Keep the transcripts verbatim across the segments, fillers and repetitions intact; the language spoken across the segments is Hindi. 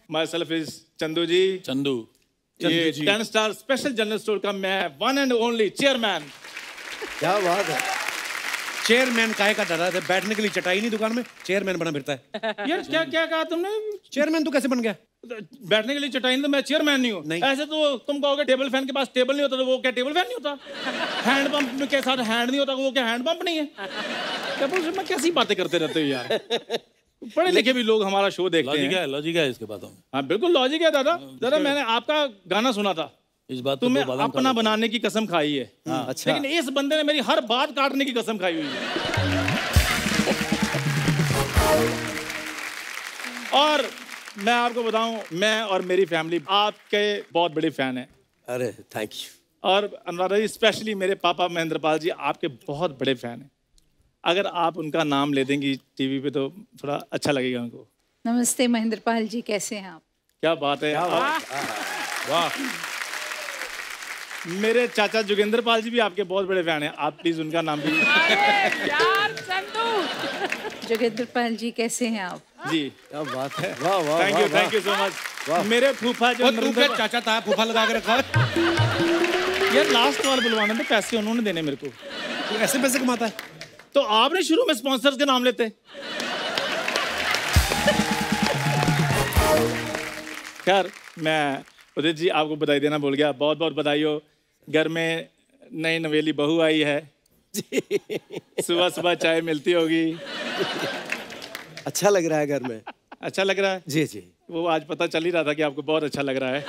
My self is Chandu ji. Chandu, ये ten star special general store का मैं वन एंड ओनली चेयरमैन। क्या बात है। चेयरमैन काहे का डरा है? बैठने के लिए चटाई नहीं दुकान में, चेयरमैन बना फिरता है। यार क्या क्या कहा तुमने? चेयरमैन तू कैसे बन गया? बैठने के लिए चटाई नहीं तो मैं चेयरमैन नहीं हूँ। नहीं। ऐसे तो तुम कहोगे टेबल फैन के पास टेबल नहीं होता तो वो क्या टेबल फैन नहीं होता? हैंड पंप के साथ हैंड नहीं होता वो क्या हैंड पंप नहीं है? मैं कैसी बातें करते रहते हो यार। पढ़े लिखे भी लोग हमारा शो देखते हैं। लॉजिक है, लॉजिक है इसके बातों में। हाँ बिल्कुल लॉजिक है दादा। दादा मैंने आपका गाना सुना था, इस बात तुम्हें तो अपना बनाने की कसम खाई है। हाँ, अच्छा। लेकिन इस बंदे ने मेरी हर बात काटने की कसम खाई हुई है। और मैं आपको बताऊं, मैं और मेरी फैमिली आपके बहुत बड़े फैन है। अरे थैंक यू। और अनुराधा जी स्पेशली मेरे पापा महेंद्रपाल जी आपके बहुत बड़े फैन हैं। अगर आप उनका नाम ले देंगी टीवी पे तो थोड़ा अच्छा लगेगा उनको। नमस्ते महेंद्रपाल जी, कैसे हैं आप? क्या बात है। वाह। मेरे चाचा जोगेंद्र पाल जी भी आपके बहुत बड़े फैन हैं। आप प्लीज उनका नाम भी। यार चंदू। जोगेंद्र पाल जी कैसे हैं आप? जी क्या बात है। वाह वाह। Thank you thank you so much. मेरे फूफा जो चाचा था फूफा लगा के रखा। यार लास्ट वाला बुलवाना तो पैसे उन्होंने देने मेरे को। तो ऐसे पैसे कमाता है तो आपने शुरू में स्पॉन्सर्स के नाम लेते। खैर मैं उदित जी आपको बधाई देना भूल गया, बहुत बहुत बधाई हो। घर में नई नवेली बहू आई है, सुबह सुबह चाय मिलती होगी। अच्छा लग रहा है घर में। अच्छा लग रहा है जी जी। वो आज पता चल ही रहा था कि आपको बहुत अच्छा लग रहा है।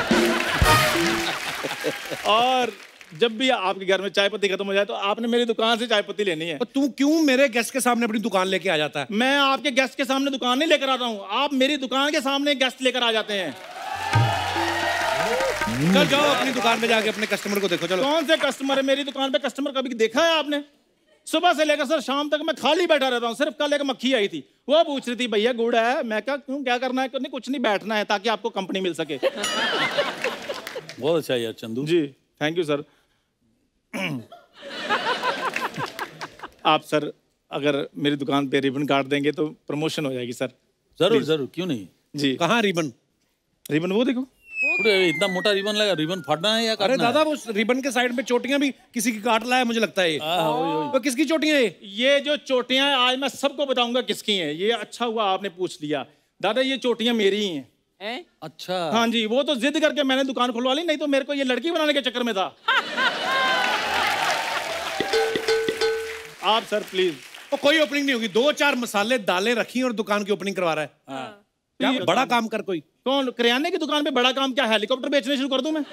और जब भी आपके घर में चाय पत्ती खत्म हो जाए तो आपने मेरी दुकान से चाय पत्ती लेनी है। तो तू क्यों मेरे गेस्ट के सामने अपनी दुकान लेके आ जाता है? मैं आपके गेस्ट के सामने दुकान नहीं लेकर आता हूँ, आप मेरी दुकान के सामने गेस्ट लेकर आ जाते हैं। चल जाओ अपनी दुकान पे जाके अपने कस्टमर को देखो। चलो। कौन से कस्टमर है मेरी दुकान पे? कस्टमर कभी देखा है आपने? सुबह से लेकर सर शाम तक मैं खाली बैठा रहता हूँ। सिर्फ कल एक मक्खी आई थी, वो पूछ रही थी भैया गुड़ है। मैं कहा क्यों, क्या करना है? नहीं कुछ नहीं, बैठना है ताकि आपको कंपनी मिल सके। बहुत अच्छा यार Chandu ji thank you sir. आप सर अगर मेरी दुकान पे रिबन काट देंगे तो प्रमोशन हो जाएगी सर। जरूर जरूर, क्यों नहीं जी। कहाँ रिबन? रिबन वो देखो। इतना मोटा रिबन लगा, रिबन फाड़ना है या काटना? अरे दादा वो रिबन के साइड में चोटियां भी किसी की काट लाया मुझे लगता है ये। तो किसकी चोटियां है? ये जो चोटियां आज मैं सबको बताऊंगा किसकी हैं। ये अच्छा हुआ आपने पूछ लिया दादा, ये चोटियां मेरी ही हैं। है? अच्छा हाँ जी, वो तो जिद करके मैंने दुकान खुलवा ली, नहीं तो मेरे को ये लड़की बनाने के चक्कर में था। आप सर प्लीज। तो कोई ओपनिंग नहीं होगी, दो चार मसाले दालें रखी और दुकान की ओपनिंग करवा रहा है। हाँ। क्या बड़ा काम कर कोई। कौन? किराने की दुकान पे बड़ा काम क्या? हेलीकॉप्टर बेचने शुरू कर दूं मैं?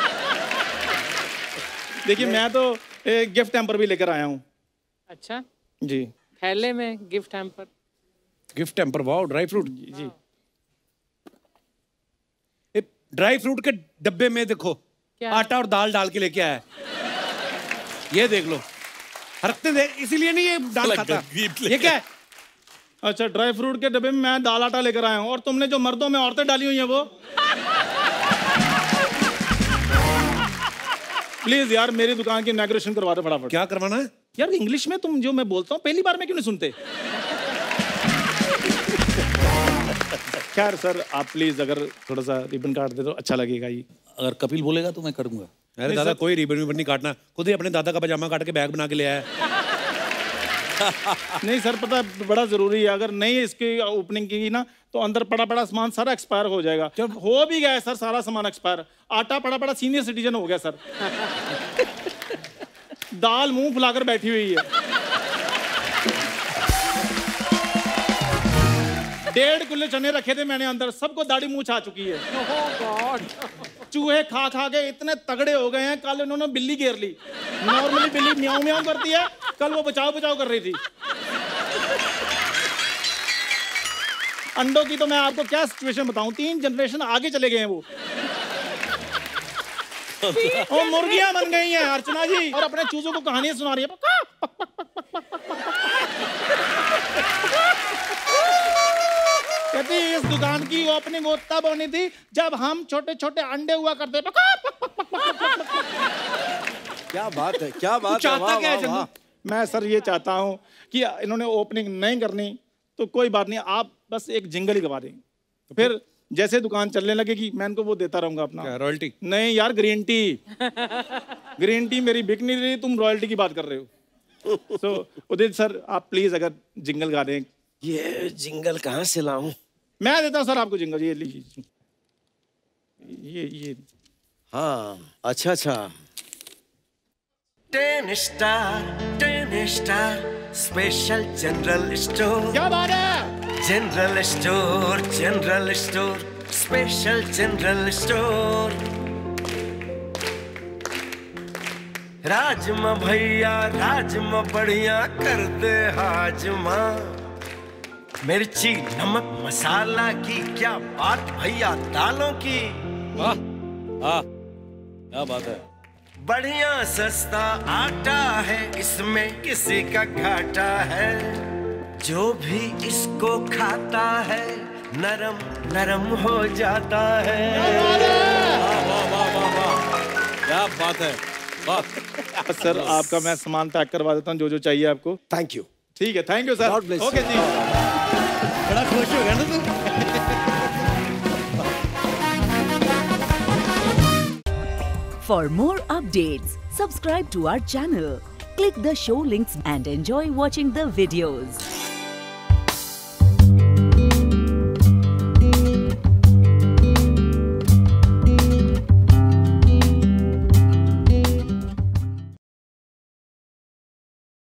देखिए मैं तो एक गिफ्ट हैम्पर भी लेकर आया हूँ। अच्छा जी। थैले में gift hamper. Gift hamper, wow. Dry fruit जी। ड्राई फ्रूट के डब्बे में देखो आटा और दाल डाल के लेके आया है। ये देख लो, हरकते देख, इसीलिए नहीं ये दाल खाता। ये क्या है? अच्छा ड्राई फ्रूट के डब्बे में मैं दाल आटा लेकर आया हूँ और तुमने जो मर्दों में औरतें डाली हुई हैं वो। प्लीज यार मेरी दुकान की इनॉग्रेशन करवा दो फटाफट। क्या करवाना है यार? इंग्लिश में तुम जो मैं बोलता हूँ पहली बार में क्यों नहीं सुनते? खैर सर आप प्लीज अगर थोड़ा सा रिबन काट दे तो अच्छा लगेगा। ये अगर कपिल बोलेगा तो मैं कर दूंगा। अरे दादा कोई रिबन रिबन नहीं काटना, खुद ही अपने दादा का पजामा काट के बैग बना के ले आया। नहीं सर पता बड़ा जरूरी है, अगर नहीं इसकी ओपनिंग की ना तो अंदर पड़ा पड़ा सामान सारा एक्सपायर हो जाएगा। जब हो भी गया सर सारा सामान एक्सपायर, आटा पड़ा पड़ा सीनियर सिटीजन हो गया सर। दाल मुंह फुलाकर बैठी हुई है। डेढ़ किलो चने रखे थे मैंने अंदर, सबको दाढ़ी मूंछ आ चुकी है। oh God. चूहे खा खा के इतने तगड़े हो गए हैं, कल इन्होंने बिल्ली घेर ली। नॉर्मली बिल्ली म्याऊं म्याऊं करती है, कल वो बचाव बचाव कर रही थी। अंडों की तो मैं आपको क्या सिचुएशन बताऊं, तीन जनरेशन आगे चले गए हैं वो। और मुर्गियां बन गई हैं अर्चना जी, और अपने चूजों को कहानियां सुना रही है। कहती इस दुकान की ओपनिंग वो तब होनी थी जब हम छोटे छोटे अंडे हुआ करते। क्या बात है, क्या बात है। चाहता क्या है? मैं सर ये चाहता हूँ कि इन्होंने ओपनिंग नहीं करनी तो कोई बात नहीं, आप बस एक जिंगल ही गवा देंगे, फिर जैसे दुकान चलने लगेगी मैं इनको वो देता रहूंगा अपना। रॉयल्टी? नहीं यार, ग्रीन टी। ग्रीन टी मेरी बिक नहीं रही, तुम रॉयल्टी की बात कर रहे हो। सो so, उदित सर आप प्लीज अगर जिंगल गा दें। ये जिंगल कहाँ से लाऊं? मैं देता हूँ सर आपको जिंगल, ये लीजिए। ये ये हाँ अच्छा अच्छा। Ten star ten star special general store. क्या बात है? General store general store special general store. Rajma भैया राजमा बढ़िया कर दे हाजमा। मिर्ची नमक मसाला की क्या बात भैया, दालों की वाह वाह क्या बात है। बढ़िया सस्ता आटा है इसमें, किसी का घाटा है। जो भी इसको खाता है नरम नरम हो जाता है। वाह वाह वाह वाह वाह क्या बात है। वाह सर आपका मैं सामान पैक करवा देता हूँ, जो जो चाहिए आपको। Thank you. ठीक है, thank you sir. God bless you. Okay जी। बड़ा खुश हो गया ना तू? For more updates, subscribe to our channel, click the show links and enjoy watching the videos.